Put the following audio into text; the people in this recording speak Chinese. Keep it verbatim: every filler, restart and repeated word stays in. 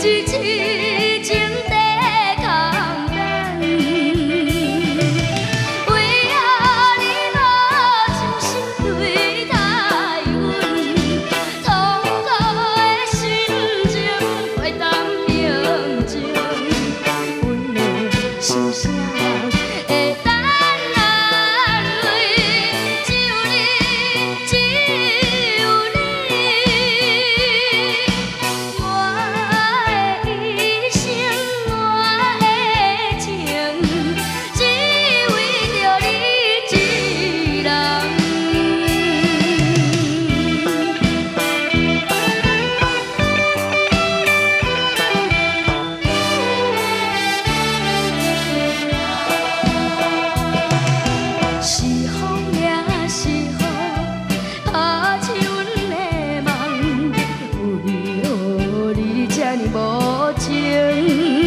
日痴情在空等，为何你无真心对待阮？痛苦的心情会当平静，阮的心声会当安慰，只有你，只有你。我的一生，我的情，只为着你一人。是风也是雨，打醒阮的梦，为何你这呢无情？